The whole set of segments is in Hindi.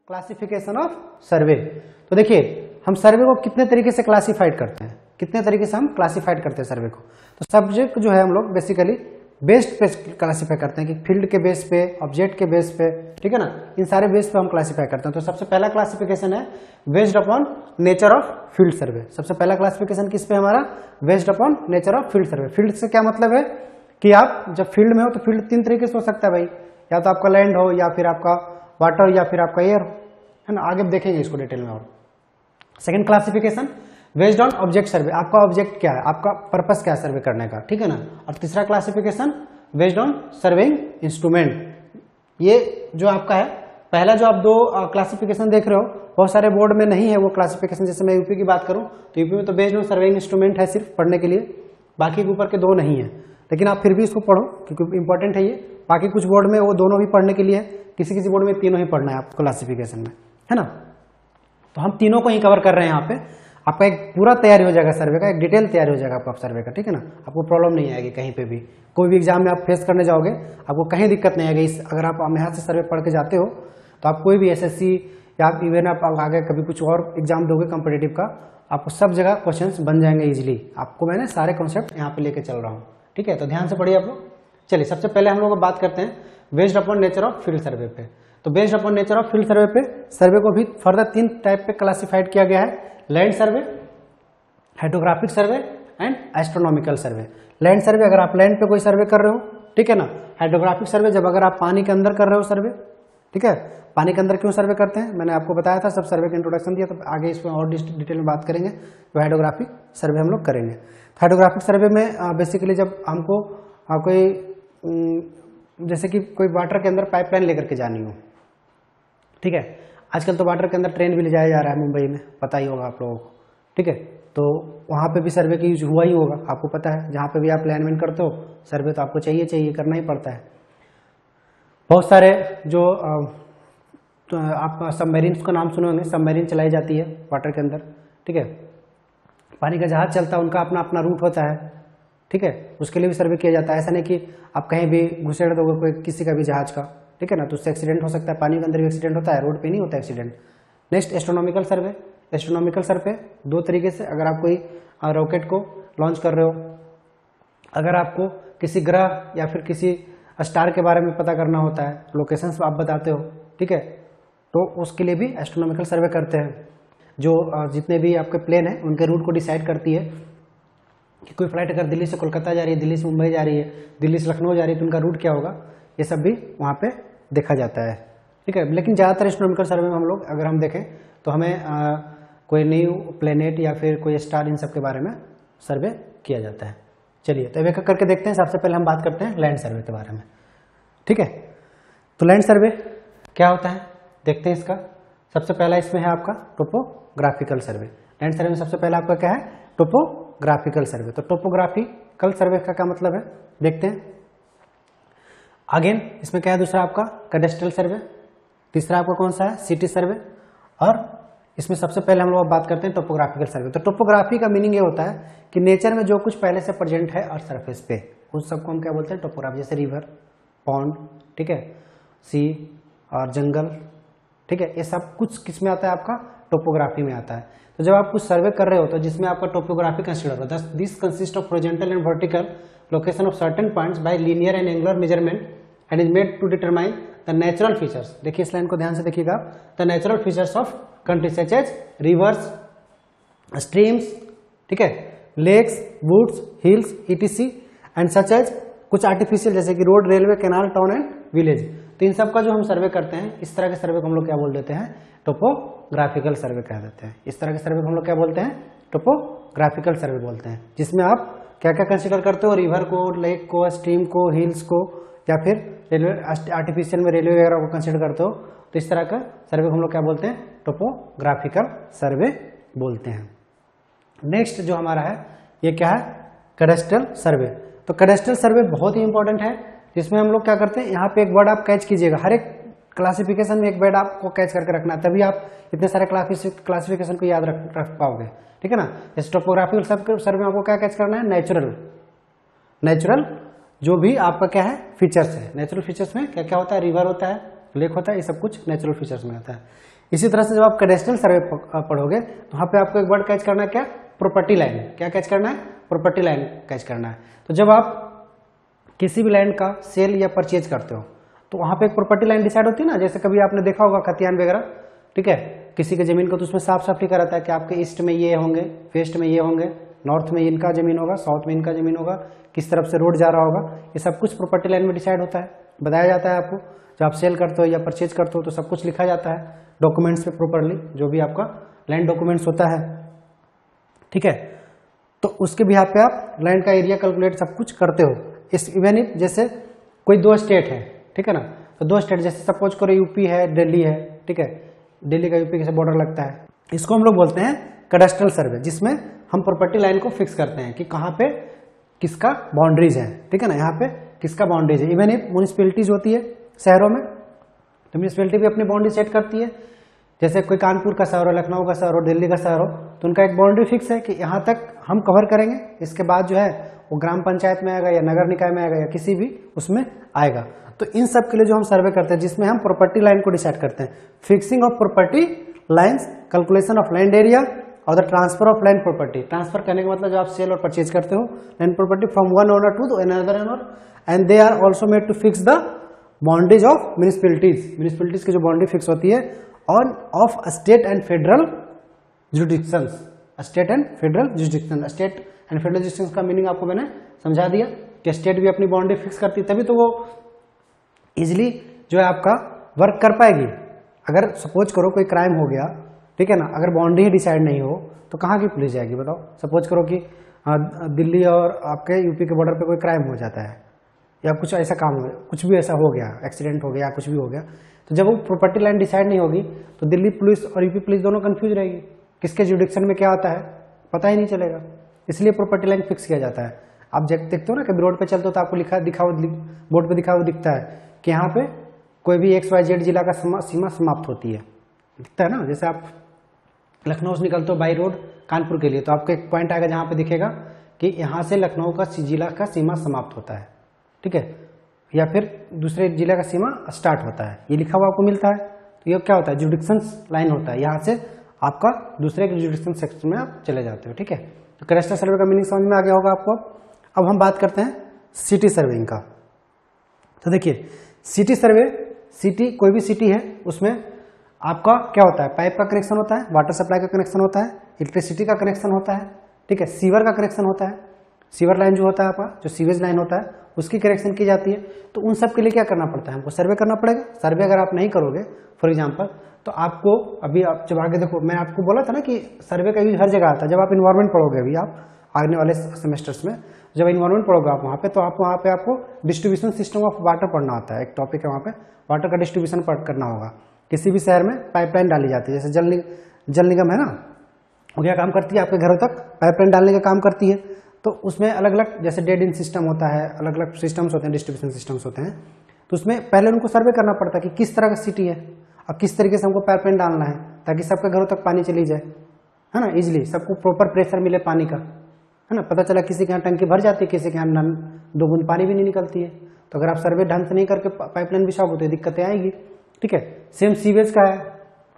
Classification of survey. तो देखिए हम सर्वे को कितने तरीके से क्लासिफाइड करते हैं, कितने तरीके से हम क्लासिफाइड करते हैं सर्वे को। तो सब्जेक्ट जो है हम लोग बेसिकली बेस्ड पे क्लासिफाई करते हैं कि फील्ड के बेस पे, ऑब्जेक्ट के बेस पे, ठीक है ना, इन सारे बेस पे हम क्लासिफाई करते हैं। तो सबसे पहला क्लासिफिकेशन है based upon nature of field survey. सबसे पहला क्लासिफिकेशन किस पे हमारा, based upon nature of field survey. Field से क्या मतलब है कि आप जब फील्ड में हो तो फील्ड तीन तरीके से हो सकता है भाई, या तो आपका लैंड हो, या फिर आपका वाटर, या फिर आपका एयर हो, है ना। आगे देखेंगे इसको डिटेल में। और second classification based on object survey, आपका ऑब्जेक्ट क्या है, आपका पर्पस क्या है सर्वे करने का, ठीक है ना। और तीसरा classification based on surveying instrument. ये जो आपका है पहला जो आप दो क्लासिफिकेशन देख रहे हो, बहुत सारे बोर्ड में नहीं है वो क्लासिफिकेशन। जैसे मैं यूपी की बात करूं तो यूपी में तो बेस्ड ऑन सर्वेइंग इंस्ट्रूमेंट है सिर्फ पढ़ने के लिए, बाकी के ऊपर के दो नहीं है। लेकिन आप फिर भी इसको पढ़ो क्योंकि इंपॉर्टेंट है ये। बाकी कुछ बोर्ड में वो दोनों भी पढ़ने के लिए है, किसी किसी बोर्ड में तीनों ही पढ़ना है आपको क्लासिफिकेशन में, है ना। तो हम तीनों को ही कवर कर रहे हैं यहाँ पे। आपका एक पूरा तैयारी हो जाएगा सर्वे का, एक डिटेल तैयारी हो जाएगा आपका सर्वे का, ठीक है ना। आपको प्रॉब्लम नहीं आएगी कहीं पे भी, कोई भी एग्जाम में आप फेस करने जाओगे आपको कहीं दिक्कत नहीं आएगी। अगर आप यहाँ से सर्वे पढ़ के जाते हो तो आप कोई भी एसएससी या इवन आप आगे कभी कुछ और एग्जाम दोगे कॉम्पिटेटिव का, आपको सब जगह क्वेश्चंस बन जाएंगे इजीली। आपको मैंने सारे कॉन्सेप्ट यहाँ पे लेके चल रहा हूँ, ठीक है। तो ध्यान से पढ़िए आप लोग। चलिए सबसे पहले हम लोग बात करते हैं based upon nature of field survey पे। तो based upon nature of field survey पे सर्वे को भी फर्दर तीन टाइप पे क्लासिफाइड किया गया है, land survey, hydrographic survey and astronomical survey. Land survey अगर आप लैंड पे कोई सर्वे कर रहे हो, ठीक है ना। हाइड्रोग्राफिक सर्वे जब अगर आप पानी के अंदर कर रहे हो सर्वे, ठीक है। पानी के अंदर क्यों सर्वे करते हैं मैंने आपको बताया था, सब सर्वे का इंट्रोडक्शन दिया, तो आगे इसमें और डिटेल में बात करेंगे। तो हाइड्रोग्राफिक सर्वे हम लोग करेंगे। हाइड्रोग्राफिक सर्वे में बेसिकली जब हमको कोई जैसे कि कोई वाटर के अंदर पाइपलाइन लेकर के जानी हो, ठीक है। आजकल तो वाटर के अंदर ट्रेन भी ले जाया जा रहा है मुंबई में, पता ही होगा आप लोगों को, ठीक है। तो वहाँ पे भी सर्वे की यूज हुआ ही होगा, आपको पता है। जहाँ पे भी आप लैंडमैन करते हो सर्वे तो आपको चाहिए करना ही पड़ता है। बहुत सारे जो तो आप सबमरीन्स का नाम सुने होंगे, सबमरीन चलाई जाती है वाटर के अंदर, ठीक है। पानी का जहाज चलता है, उनका अपना अपना रूट होता है, ठीक है। उसके लिए भी सर्वे किया जाता है। ऐसा नहीं कि आप कहीं भी घुसेड़ दोगे कोई किसी का भी जहाज का, ठीक है ना, तो उससे एक्सीडेंट हो सकता है। पानी के अंदर भी एक्सीडेंट होता है, रोड पे नहीं होता accident. Next astronomical survey. Astronomical survey दो तरीके से, अगर आप कोई रॉकेट को लॉन्च कर रहे हो, अगर आपको किसी ग्रह या फिर किसी स्टार के बारे में पता करना होता है, लोकेशंस आप बताते हो, ठीक है, तो उसके लिए भी एस्ट्रोनॉमिकल सर्वे करते हैं। जो जितने भी आपके प्लेन हैं उनके रूट को डिसाइड करती है कि कोई फ्लाइट अगर दिल्ली से कोलकाता जा रही है, दिल्ली से मुंबई जा रही है, दिल्ली से लखनऊ जा रही है, तो उनका रूट क्या होगा, ये सब भी वहाँ पे देखा जाता है, ठीक है। लेकिन ज़्यादातर एस्ट्रोनॉमिकल सर्वे में हम लोग अगर हम देखें तो हमें कोई न्यू प्लेनेट या फिर कोई स्टार, इन सब के बारे में सर्वे किया जाता है। चलिए तो एक करके देखते हैं। सबसे पहले हम बात करते हैं लैंड सर्वे के बारे में, ठीक है। तो लैंड सर्वे क्या होता है देखते हैं इसका। सबसे पहला इसमें है आपका टोपोग्राफिकल सर्वे। लैंड सर्वे में सबसे पहला आपका क्या है, टोपोग्राफिकल सर्वे। तो टोपोग्राफिकल सर्वे का क्या मतलब है देखते हैं। अगेन इसमें क्या है, दूसरा आपका कैडेस्ट्रल सर्वे, तीसरा आपका कौन सा है, सिटी सर्वे, और इसमें सबसे पहले हम लोग बात करते हैं टोपोग्राफिकल सर्वे। तो टोपोग्राफी का मीनिंग ये होता है कि नेचर में जो कुछ पहले से प्रेजेंट है अर्थ सरफेस पे, उस सबको हम क्या बोलते हैं, टोपोग्राफी। जैसे रिवर, पॉन्ड, ठीक है, सी और जंगल, ठीक है, ये सब कुछ किस में आता है, आपका टोपोग्राफी में आता है। तो जब आप कुछ सर्वे कर रहे हो तो जिसमें आपका टोपोग्राफी कंसीडर होता है, this consist of horizontal and vertical location of certain points by linear and angular measurement and is made to determine the natural features. देखिए इस लाइन को ध्यान से देखिएगा, the natural features of country such as rivers, streams, ठीक है, lakes, woods, hills, etc and such as कुछ आर्टिफिशियल जैसे कि road, railway, canal, town and village. तो इन सब का जो हम सर्वे करते हैं, इस तरह के सर्वे को हम लोग क्या बोल देते हैं, टोपोग्राफिकल सर्वे कह देते हैं। इस तरह के सर्वे को हम लोग क्या बोलते हैं, टोपोग्राफिकल सर्वे बोलते हैं, जिसमें आप क्या क्या कंसीडर करते हो, रिवर को, लेक को, स्ट्रीम को, हिल्स को, या फिर रेलवे, आर्टिफिशियल में रेलवे वगैरह को कंसीडर करते हो। तो इस तरह का सर्वे को हम लोग क्या बोलते हैं, टोपोग्राफिकल सर्वे बोलते हैं। नेक्स्ट जो हमारा है ये क्या है, कैडेस्ट्रल सर्वे। तो कैडेस्ट्रल सर्वे बहुत ही इंपॉर्टेंट है, जिसमें हम लोग क्या करते हैं, यहाँ पे एक वर्ड आप कैच कीजिएगा, हर एक क्लासिफिकेशन में एक वर्ड आपको कैच करके रखना है, तभी आप इतने सारे क्लासिफिकेशन को याद रख पाओगे, ठीक है ना। जैसे टोपोग्राफिकल सर्वे में आपको क्या कैच करना है, नेचुरल जो भी आपका क्या है फीचर्स है। नेचुरल फीचर्स में क्या क्या होता है, रिवर होता है, लेक होता है, ये सब कुछ नेचुरल फीचर्स में आता है। इसी तरह से जब आप कैडेस्ट्रल सर्वे पढ़ोगे तो वहां पे आपको एक वर्ड कैच करना है, क्या? Property line. क्या कैच करना है? प्रॉपर्टी लाइन कैच करना है। तो जब आप किसी भी लैंड का सेल या परचेज करते हो तो वहां पे एक प्रॉपर्टी लाइन डिसाइड होती है ना। जैसे कभी आपने देखा होगा खतियान वगैरह, ठीक है, किसी की जमीन को तो उसमें साफ साफ लिखा रहता है कि आपके ईस्ट में ये होंगे, वेस्ट में ये होंगे, नॉर्थ में इनका जमीन होगा, साउथ में इनका जमीन होगा, किस तरफ से रोड जा रहा होगा, ये सब कुछ प्रॉपर्टी लाइन में डिसाइड होता है, बताया जाता है आपको। जब आप सेल करते हो या परचेज करते हो तो सब कुछ लिखा जाता है डॉक्यूमेंट्स पे प्रॉपरली, जो भी आपका लैंड डॉक्यूमेंट्स होता है, ठीक है। तो उसके बिहाफ पे आप लैंड का एरिया कैलकुलेट सब कुछ करते हो। इस इवन इफ जैसे कोई 2 स्टेट है, ठीक है ना, तो 2 स्टेट जैसे सपोज करो यूपी है, दिल्ली है, ठीक है, दिल्ली का यूपी के साथ बॉर्डर लगता है, इसको हम लोग बोलते हैं कैडेस्ट्रल सर्वे, जिसमें हम प्रॉपर्टी लाइन को फिक्स करते हैं कि कहाँ पे किसका बाउंड्रीज है, ठीक है ना, यहाँ पे किसका बाउंड्रीज है। इवन इफ म्यूनिसिपैलिटीज होती है शहरों में, तो म्यूनिसिपैलिटी भी अपनी बाउंड्री सेट करती है। जैसे कोई कानपुर का शहर हो, लखनऊ का शहर हो, दिल्ली का शहर हो, तो उनका एक बाउंड्री फिक्स है कि यहाँ तक हम कवर करेंगे, इसके बाद जो है वो ग्राम पंचायत में आएगा या नगर निकाय में आएगा या किसी भी उसमें आएगा। तो इन सब के लिए जो हम सर्वे करते हैं, जिसमें हम प्रॉपर्टी लाइन को डिसाइड करते हैं, fixing of property lines, calculation of land area और the transfer of land property. Transfer करने का मतलब जब आप सेल और परचेज करते हो land property from one owner to another owner, and they are also made to fix the boundaries of municipalities. Municipalities की जो बाउंड्री फिक्स होती है on of state and federal jurisdictions. State and federal jurisdiction, state and federal jurisdiction का मीनिंग आपको मैंने समझा दिया कि स्टेट भी अपनी बाउंड्री फिक्स करती है, तभी तो वो इजिली जो है आपका वर्क कर पाएगी। अगर सपोज करो कोई क्राइम हो गया, ठीक है ना, अगर बाउंड्री ही डिसाइड नहीं हो तो कहाँ की पुलिस जाएगी बताओ। सपोज करो कि दिल्ली और आपके यूपी के बॉर्डर पे कोई क्राइम हो जाता है या कुछ ऐसा काम हो, कुछ भी ऐसा हो गया, एक्सीडेंट हो गया, कुछ भी हो गया, तो जब वो प्रॉपर्टी लाइन डिसाइड नहीं होगी तो दिल्ली पुलिस और यूपी पुलिस दोनों कंफ्यूज रहेगी, किसके जुडिक्शन में क्या होता है पता ही नहीं चलेगा। इसलिए प्रॉपर्टी लाइन फिक्स किया जाता है। आप देखते हो ना कभी रोड पे चलते हो तो आपको बोर्ड पे दिखा हुआ दिखता है कि यहाँ पे कोई भी XYZ जिला का सीमा समाप्त होती है, दिखता है ना। जैसे आप लखनऊ से निकलते हो बाई रोड कानपुर के लिए, तो आपको एक पॉइंट आएगा जहाँ पे दिखेगा कि यहाँ से लखनऊ का जिला का सीमा समाप्त होता है, ठीक है, या फिर दूसरे जिले का सीमा स्टार्ट होता है, ये लिखा हुआ आपको मिलता है। तो ये क्या होता है? जुडिक्शन लाइन होता है, यहाँ से आपका दूसरे के जुडिक्शन सेक्शन में आप चले जाते हो, ठीक है। तो कैडेस्ट्रल सर्वे का मीनिंग समझ में आ गया होगा आपको। अब हम बात करते हैं सिटी सर्वेइंग का। तो देखिए सिटी सर्वे, सिटी कोई भी सिटी है उसमें आपका क्या होता है? पाइप का कनेक्शन होता है, वाटर सप्लाई का कनेक्शन होता है, इलेक्ट्रिसिटी का कनेक्शन होता है, ठीक है, सीवर का कनेक्शन होता है, सीवर लाइन जो होता है आपका, जो सीवेज लाइन होता है उसकी कनेक्शन की जाती है। तो उन सब के लिए क्या करना पड़ता है? हमको सर्वे करना पड़ेगा। सर्वे अगर आप नहीं करोगे फॉर एग्जाम्पल, तो आपको अभी आप जब आगे देखो, मैं आपको बोला था ना कि सर्वे का यूज हर जगह आता है। जब आप इन्वायरमेंट पढ़ोगे अभी आप आने वाले सेमेस्टर्स में, जब इन्वायरमेंट पढ़ोगे आप वहाँ पे, तो आप वहाँ पे आपको डिस्ट्रीब्यूशन सिस्टम ऑफ वाटर पढ़ना होता है। एक टॉपिक है वहाँ पे, वाटर का डिस्ट्रीब्यूशन करना होगा। किसी भी शहर में पाइपलाइन डाली जाती है, जैसे जल निगम है ना, वो क्या काम करती है? आपके घरों तक पाइपलाइन डालने का काम करती है। तो उसमें अलग अलग जैसे डेड इन सिस्टम होता है, अलग अलग सिस्टम्स होते हैं, डिस्ट्रीब्यूशन सिस्टम्स होते हैं। तो उसमें पहले उनको सर्वे करना पड़ता है कि किस तरह का सिटी है और किस तरीके से हमको पाइपलाइन डालना है ताकि सबके घरों तक पानी चली जाए, है ना, इजिली सबको प्रॉपर प्रेशर मिले पानी का, है ना। पता चला किसी के यहाँ टंकी भर जाती है, किसी के यहाँ 2 बूंद पानी भी नहीं निकलती है। तो अगर आप सर्वे ढंग से नहीं करके पाइपलाइन बिछाओगे तो दिक्कतें आएगी, ठीक है। सेम सीवेज का है,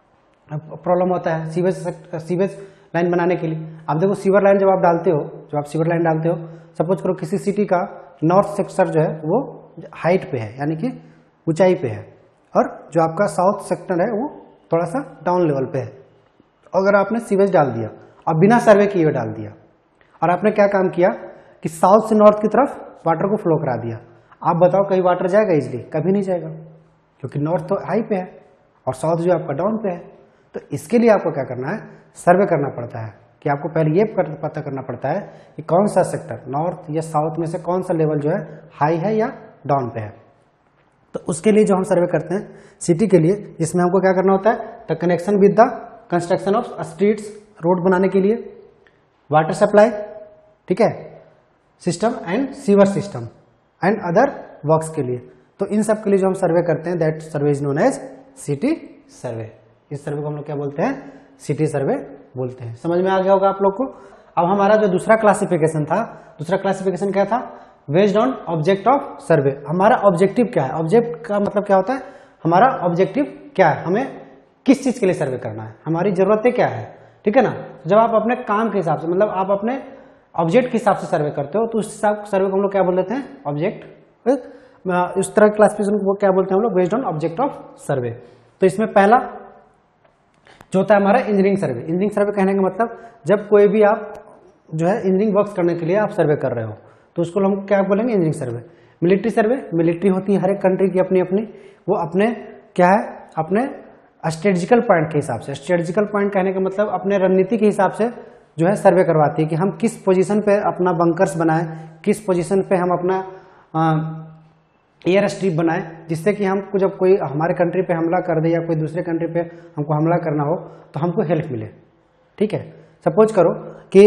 प्रॉब्लम होता है सीवेज लाइन बनाने के लिए। आप देखो सीवर लाइन जब आप डालते हो, जब आप सीवर लाइन डालते हो, सपोज करो किसी सिटी का नॉर्थ सेक्टर जो है वो हाइट पे है, यानी कि ऊंचाई पे है, और जो आपका साउथ सेक्टर है वो थोड़ा सा डाउन लेवल पे है। अगर आपने सीवेज डाल दिया और बिना सर्वे किए हुए डाल दिया, और आपने क्या काम किया कि साउथ से नॉर्थ की तरफ वाटर को फ्लो करा दिया, आप बताओ कहीं वाटर जाएगा? इजिली कभी नहीं जाएगा, क्योंकि नॉर्थ तो हाई पे है और साउथ जो आपका डाउन पे है। तो इसके लिए आपको क्या करना है? सर्वे करना पड़ता है कि आपको पहले ये पता करना पड़ता है कि कौन सा सेक्टर नॉर्थ या साउथ में से कौन सा लेवल जो है हाई है या डाउन पे है। तो उसके लिए जो हम सर्वे करते हैं सिटी के लिए, जिसमें हमको क्या करना होता है? The connection with the construction of streets, road बनाने के लिए, वाटर सप्लाई, ठीक है, system and sewer system and other works के लिए। तो इन सब के लिए जो हम सर्वे करते हैं, that survey is known as city survey. इस सर्वे को हम लोग क्या बोलते हैं? सिटी सर्वे बोलते हैं। समझ में आ गया होगा आप लोग को। अब हमारा जो दूसरा क्लासिफिकेशन था, दूसरा क्लासिफिकेशन क्या था? Based on object of survey. हमारा ऑब्जेक्टिव क्या है? ऑब्जेक्ट का मतलब क्या होता है? हमारा ऑब्जेक्टिव क्या है? हमें किस चीज के लिए सर्वे करना है, हमारी जरूरतें क्या है, ठीक है ना। जब आप अपने काम के हिसाब से, मतलब आप अपने ऑब्जेक्ट के हिसाब से सर्वे करते हो, तो उस हिसाब सर्वे को हम लोग क्या बोल देते हैं, ऑब्जेक्ट। इस तरह क्लासिफिकेशन को क्या बोलते हैं हम लोग, based on object of survey. तो इसमें पहला जो होता है हमारा इंजीनियरिंग सर्वे। इंजीनियरिंग सर्वे कहने का मतलब जब कोई भी आप जो है इंजीनियरिंग वर्क्स करने के लिए आप सर्वे कर रहे हो, तो उसको हम क्या बोलेंगे, engineering survey. Military survey, military होती है हर एक कंट्री की अपनी अपनी, वो अपने क्या है, अपने स्ट्रेटेजिकल पॉइंट के हिसाब से। स्ट्रेटेजिकल पॉइंट कहने का मतलब अपने रणनीति के हिसाब से जो है सर्वे करवाती है कि हम किस पोजीशन पे अपना बंकर्स बनाएं, किस पोजीशन पे हम अपना एयर स्ट्रिप बनाएं, जिससे कि हमको जब कोई हमारे कंट्री पे हमला कर दे या कोई दूसरे कंट्री पे हमको हमला करना हो तो हमको हेल्प मिले, ठीक है। सपोज करो कि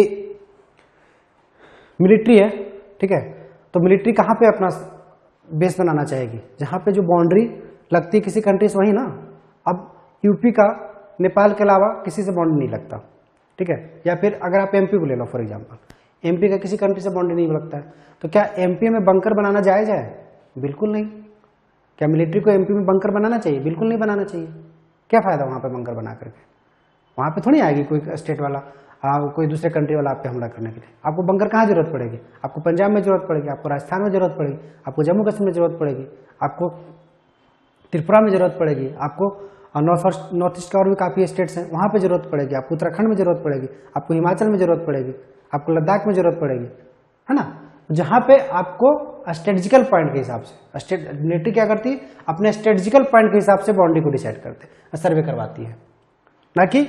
मिलिट्री है, ठीक है, तो मिलिट्री कहाँ पे अपना बेस बनाना चाहेगी, जहाँ पे जो बाउंड्री लगती है किसी कंट्री से, वही ना। अब यूपी का नेपाल के अलावा किसी से बाउंड्री नहीं लगता, ठीक है। या फिर अगर आप एमपी को ले लो फॉर एग्जांपल, एमपी का किसी कंट्री से बाउंड्री नहीं लगता है, तो क्या एमपी में बंकर बनाना जायज है? बिल्कुल नहीं। क्या मिलिट्री को एमपी में बंकर बनाना चाहिए? बिल्कुल नहीं बनाना चाहिए। क्या फायदा वहां पे बंकर बना करके, वहां पे थोड़ी आएगी कोई स्टेट वाला, कोई दूसरे कंट्री वाला आप पे हमला करने के लिए। आपको बंकर कहाँ जरूरत पड़ेगी, आपको पंजाब में जरूरत पड़ेगी, आपको राजस्थान में जरूरत पड़ेगी, आपको जम्मू कश्मीर में जरूरत पड़ेगी, आपको त्रिपुरा में जरूरत पड़ेगी, आपको नॉर्थ ईस्ट का और भी काफी स्टेट्स हैं वहां पे जरूरत पड़ेगी, आपको उत्तराखंड में जरूरत पड़ेगी, आपको हिमाचल में जरूरत पड़ेगी, आपको लद्दाख में जरूरत पड़ेगी, है ना। जहां पे आपको स्ट्रेटेजिकल पॉइंट के हिसाब से, मिलिट्री क्या करती है, अपने स्ट्रेटेजिकल पॉइंट के हिसाब से बाउंड्री को डिसाइड करते, सर्वे करवाती है, ना कि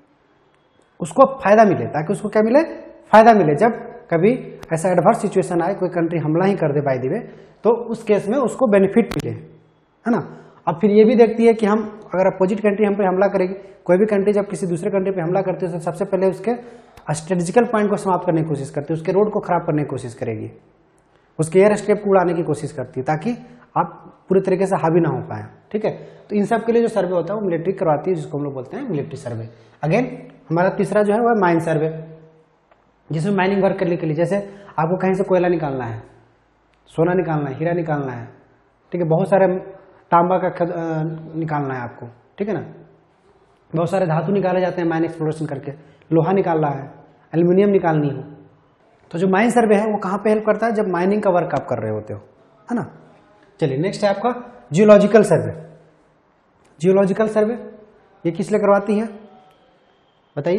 उसको फायदा मिले, ताकि उसको क्या मिले, फायदा मिले। जब कभी ऐसा एडवर्स सिचुएशन आए, कोई कंट्री हमला ही कर दे बाय द वे, तो उस केस में उसको बेनिफिट मिले, है ना। अब फिर ये भी देखती है कि हम अगर अपोजिट कंट्री हम पे हमला करेगी, कोई भी कंट्री जब किसी दूसरे कंट्री पे हमला करती है तो सबसे पहले उसके स्ट्रेटेजिकल पॉइंट को समाप्त करने की कोशिश करती है, उसके रोड को खराब करने की कोशिश करेगी, उसके एयर स्ट्रिप को उड़ाने की कोशिश करती है, ताकि आप पूरे तरीके से हावी ना हो पाए, ठीक है। तो इन सब के लिए जो सर्वे होता है वो मिलिट्री करवाती है, जिसको हम लोग बोलते हैं मिलिट्री सर्वे। अगेन हमारा तीसरा जो है वो माइन सर्वे, जिसमें माइनिंग वर्क करने के लिए, जैसे आपको कहीं से कोयला निकालना है, सोना निकालना है, हीरा निकालना है, ठीक है, बहुत सारे तांबा का निकालना है आपको, ठीक है ना, बहुत सारे धातु निकाले जाते हैं माइन एक्सप्लोरेशन करके, लोहा निकालना है, एल्यूमिनियम निकालनी हो, तो जो माइन सर्वे है वो कहाँ पे हेल्प करता है, जब माइनिंग का वर्क आप कर रहे होते हो, है ना। चलिए नेक्स्ट है आपका जियोलॉजिकल सर्वे। जियोलॉजिकल सर्वे ये किस लिए करवाती है बताइए।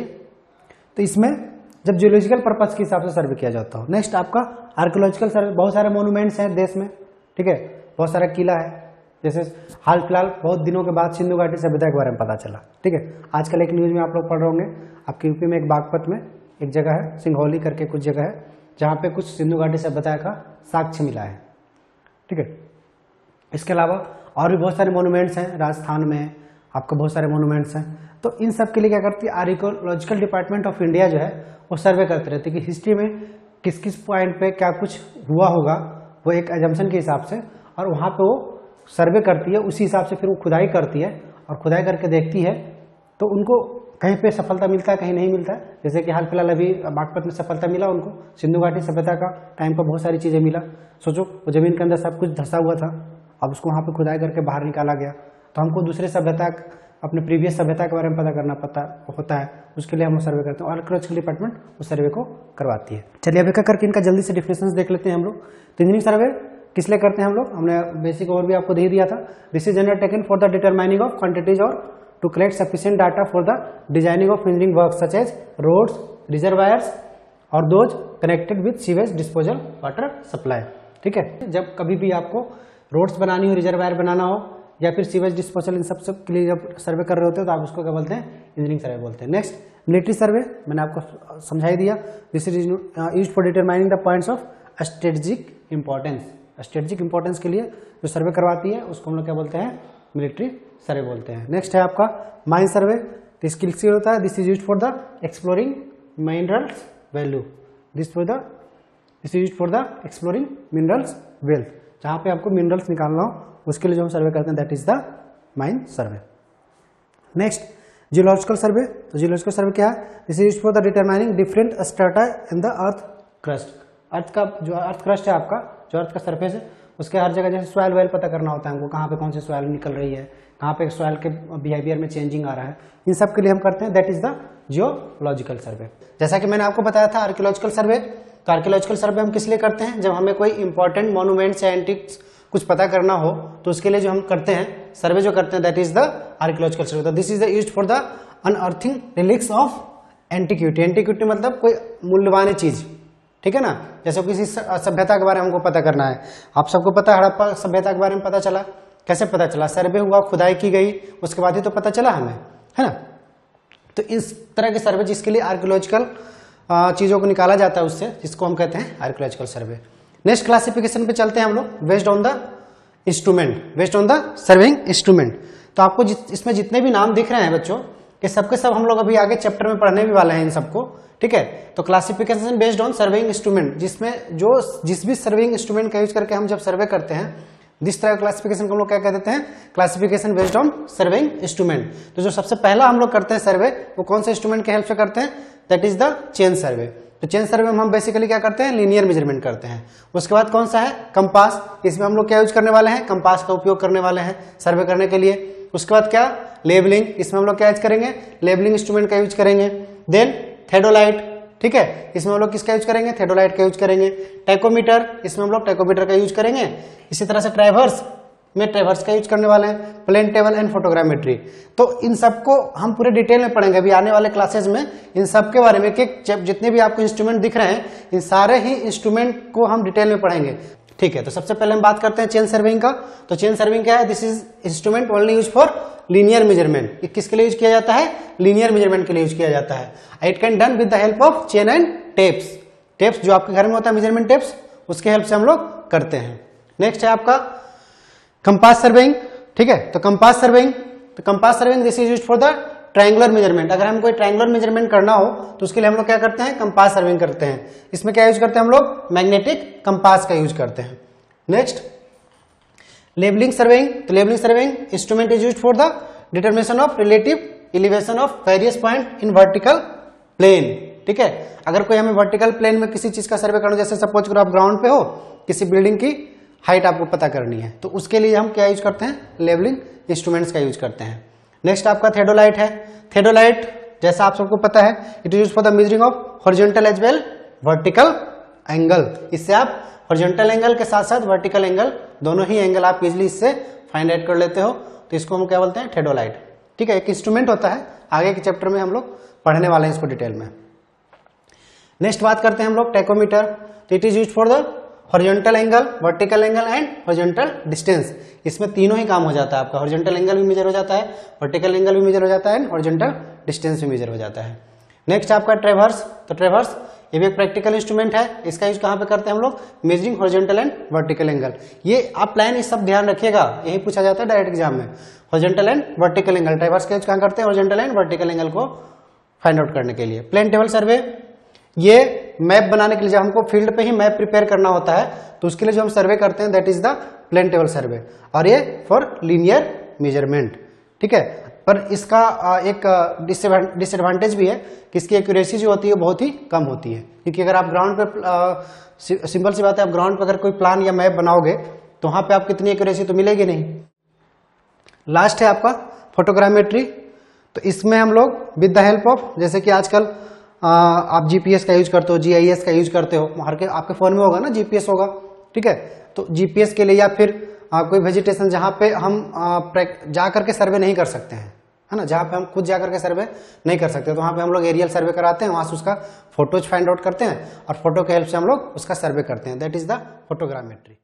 तो इसमें जब जियोलॉजिकल पर्पस के हिसाब से सर्वे किया जाता हो। नेक्स्ट आपका आर्कियोलॉजिकल सर्वे, बहुत सारे मोन्यूमेंट्स हैं देश में, ठीक है, बहुत सारा किला है, जैसे हाल फिलहाल बहुत दिनों के बाद सिंधु घाटी सभ्यता के बारे में पता चला, ठीक है। आजकल एक न्यूज में आप लोग पढ़ रहे होंगे, आपके यूपी में एक बागपत में एक जगह है, सिंघौली करके कुछ जगह है, जहाँ पे कुछ सिंधु घाटी सभ्यता का साक्ष्य मिला है, ठीक है। इसके अलावा और भी बहुत सारे मोन्यूमेंट्स हैं, राजस्थान में आपका बहुत सारे मोन्यूमेंट्स हैं। तो इन सब के लिए क्या करती है आर्कियोलॉजिकल डिपार्टमेंट ऑफ इंडिया जो है वो सर्वे करते रहते हैं कि हिस्ट्री में किस किस पॉइंट पे क्या कुछ हुआ होगा, वो एक एजम्पशन के हिसाब से, और वहाँ पे वो सर्वे करती है, उसी हिसाब से फिर वो खुदाई करती है, और खुदाई करके देखती है तो उनको कहीं पे सफलता मिलता है, कहीं नहीं मिलता है। जैसे कि हाल फिलहाल अभी बागपत में सफलता मिला उनको, सिंधु घाटी सभ्यता का टाइम पर बहुत सारी चीज़ें मिला। सोचो वो जमीन के अंदर सब कुछ धंसा हुआ था, अब उसको वहाँ पे खुदाई करके बाहर निकाला गया, तो हमको दूसरे सभ्यता, अपने प्रीवियस सभ्यता के बारे में पता करना पता होता है, उसके लिए हम सर्वे करते हैं, और आर्कियोलॉजिकल डिपार्टमेंट उस सर्वे को करवाती है। चलिए अब एक करके इनका जल्दी से डिफिनेशंस देख लेते हैं हम लोग। तो इंजीनियरिंग सर्वे किस लिए करते हैं हम लोग, हमने बेसिक ओवरव्यू आपको दे दिया था। This is undertaken for the determining of quantities और to collect sufficient data for the designing of engineering work such as roads, reservoirs और those connected with sewage disposal water supply, ठीक है। जब कभी भी आपको रोड्स बनानी हो, रिजर्वायर बनाना हो, या फिर सीवेज डिस्पोजल, इन सब के लिए जब सर्वे कर रहे होते हैं तो आप उसको क्या बोलते हैं, इंजीनियरिंग सर्वे बोलते हैं। नेक्स्ट मिलिट्री सर्वे, मैंने आपको समझाई दिया। This is used for determining the points of strategic importance. Strategic importance के लिए जो सर्वे करवाती है उसको हम लोग क्या बोलते हैं, मिलिट्री सर्वे बोलते हैं। नेक्स्ट है आपका माइन सर्वे। दिस किस लिए होता है, this is used for the exploring minerals value, this is used for the exploring minerals wealth, जहाँ पे आपको मिनरल्स निकालना हो उसके लिए जो हम सर्वे करते हैं that is the mine survey. Next geological survey. तो जियोलॉजिकल सर्वे क्या है, this is used for the determining different strata in the earth crust. Earth का जो अर्थ क्रस्ट है आपका, जो अर्थ का सरफेस है उसके हर जगह जैसे सॉइल वेल पता करना होता है हमको, कहाँ पे कौन सी सॉइल निकल रही है, कहाँ पे सॉइल के बिहेवियर में चेंजिंग आ रहा है, इन सब के लिए हम करते हैं that is the geological survey. जैसा कि मैंने आपको बताया था आर्कियोलॉजिकल सर्वे, तो आर्कियोलॉजिकल सर्वे हम किस लिए करते हैं, जब हमें कोई इंपॉर्टेंट मॉन्यूमेंट्स या एंटिक्स कुछ पता करना हो तो उसके लिए जो हम करते हैं सर्वे जो करते हैं that is the archaeological survey. तो this is used for the unearthing relics of antiquity. Antiquity मतलब कोई मूल्यवान चीज, ठीक है ना, जैसे किसी सभ्यता के बारे में हमको पता करना है। आप सबको पता है हड़प्पा सभ्यता के बारे में पता चला, कैसे पता चला, सर्वे हुआ, खुदाई की गई, उसके बाद ही तो पता चला हमें, है ना। तो इस तरह के सर्वे जिसके लिए आर्कियोलॉजिकल चीजों को निकाला जाता है उससे, जिसको हम कहते हैं आर्कियोलॉजिकल सर्वे। नेक्स्ट क्लासिफिकेशन पे चलते हैं हम लोग, based on the instrument, based on the surveying instrument. तो आपको इसमें जितने भी नाम दिख रहे हैं बच्चों, ये सबके सब हम लोग अभी आगे चैप्टर में पढ़ने भी वाले हैं इन सबको, ठीक है। तो classification based on surveying instrument, जिसमें जिस भी सर्वेइंग इंस्ट्रूमेंट का यूज करके हम जब सर्वे करते हैं, जिस तरह क्लासिफिकेशन को हम लोग क्या कह देते हैं, classification based on surveying instrument. तो जो सबसे पहला हम लोग करते हैं सर्वे, वो कौन से इंस्ट्रूमेंट के हेल्प से करते हैं, that is the chain survey. तो चेन सर्वे में हम बेसिकली क्या करते हैं, लीनियर मेजरमेंट करते हैं। उसके बाद कौन सा है, कंपास, इसमें हम लोग क्या यूज करने वाले हैं, कंपास का उपयोग करने वाले हैं सर्वे करने के लिए। उसके बाद क्या, लेबलिंग, इसमें हम लोग क्या यूज करेंगे, लेबलिंग इंस्ट्रूमेंट का यूज करेंगे। देन थेडोलाइट, ठीक है, इसमें हम लोग किसका यूज करेंगे, थेडोलाइट का यूज करेंगे। टैकोमीटर, इसमें हम लोग टैकोमीटर का यूज करेंगे। इसी तरह से ट्राइवर्स में ट्राइवर्स का यूज करने वाले हैं, प्लेन टेबल एंड फोटोग्रामेट्री। तो इन सबको हम पूरे डिटेल में पढ़ेंगे अभी आने वाले क्लासेज में, इन सब के बारे में कि जितने भी आपको इंस्ट्रूमेंट दिख रहे हैं, इन सारे ही इंस्ट्रूमेंट को हम डिटेल में पढ़ेंगे, ठीक है। तो सबसे पहले हम बात करते हैं चेन सर्विंग का। तो चेन सर्विंग क्या है, this is instrument only use for linear measurement. ये किसके लिए यूज किया जाता है, लीनियर मेजरमेंट के लिए यूज किया जाता है। It can done with the help of chain and tapes. Tapes जो आपके घर में होता है मेजरमेंट टेप्स, उसके हेल्प से हम लोग करते हैं। नेक्स्ट है आपका कंपास सर्वेइंग, ठीक है। तो compass surveying this is used for the triangular measurement. अगर हम कोई ट्रायंगुलर मेजरमेंट करना हो तो उसके लिए हम लोग क्या करते हैं, कंपास सर्वेइंग करते हैं। इसमें क्या यूज करते हैं हम लोग, मैग्नेटिक कंपास का यूज करते हैं। Next levelling surveying. तो levelling surveying instrument is used for the determination of relative elevation of various point in vertical plane, ठीक है। अगर कोई हमें वर्टिकल प्लेन में किसी चीज का सर्वे करना, जैसे सपोज करो आप ग्राउंड पे हो, किसी बिल्डिंग की हाइट आपको पता करनी है, तो उसके लिए हम क्या यूज करते हैं, लेबलिंग इंस्ट्रूमेंट्स का यूज करते हैं। नेक्स्ट आपका थेडोलाइट है। थेडोलाइट जैसा आप सबको पता है, it is used for the measuring of horizontal as well vertical angle. इससे आप हॉरिजॉन्टल एंगल के साथ साथ वर्टिकल एंगल, दोनों ही एंगल आप इजिली इससे फाइंड आउट कर लेते हो। तो इसको हम क्या बोलते हैं, थेडोलाइट, ठीक है। एक इंस्ट्रूमेंट होता है, आगे के चैप्टर में हम लोग पढ़ने वाले हैं इसको डिटेल में। नेक्स्ट बात करते हैं हम लोग टैकोमीटर। तो it is used for the horizontal angle, vertical angle and horizontal distance. इसमें तीनों ही काम हो जाता है आपका, हॉरिजॉन्टल एंगल भी मेजर हो जाता है, वर्टिकल एंगल भी मेजर हो जाता है एंड हॉरिजॉन्टल डिस्टेंस भी मेजर हो जाता है। नेक्स्ट आपका ट्रेवर्स। तो ट्रेवर्स ये भी एक प्रैक्टिकल इंस्ट्रूमेंट है। इसका यूज कहां पे करते हैं हम लोग, measuring horizontal and vertical angle. ये आप प्लान इस सब ध्यान रखिएगा, यही पूछा जाता है डायरेक्ट एग्जाम में, horizontal and vertical angle. Traverse का यूज कहां करते हैं, हॉरिजॉन्टल एंड वर्टिकल एंगल को फाइंड आउट करने के लिए। प्लेन टेबल सर्वे, ये मैप बनाने के लिए, जब हमको फील्ड पे ही मैप प्रिपेयर करना होता है तो उसके लिए जो हम सर्वे करते हैं that is the plane table survey, और ये फॉर लीनियर मेजरमेंट, ठीक है। पर इसका एक डिसएडवांटेज भी है कि इसकी एक्यूरेसी जो होती है बहुत ही कम होती है, क्योंकि अगर आप ग्राउंड पे, सिंपल सी बात है, आप ग्राउंड पे अगर कोई प्लान या मैप बनाओगे तो वहां पे आप कितनी एक्यूरेसी तो मिलेगी नहीं। लास्ट है आपका फोटोग्रामेट्री। तो इसमें हम लोग विद द हेल्प ऑफ, जैसे कि आजकल आप जीपीएस का यूज करते हो, जीआईएस का यूज करते हो, हर के आपके फोन में होगा ना जीपीएस होगा, ठीक है। तो जीपीएस के लिए या फिर कोई वेजिटेशन जहां पे हम जा करके सर्वे नहीं कर सकते हैं, है ना, जहां पे हम खुद जाकर के सर्वे नहीं कर सकते, तो वहां पे हम लोग एरियल सर्वे कराते हैं, वहां से उसका फोटोज फाइंड आउट करते हैं और फोटो के हेल्प से हम लोग उसका सर्वे करते हैं, दैट इज द फोटोग्रामेट्री।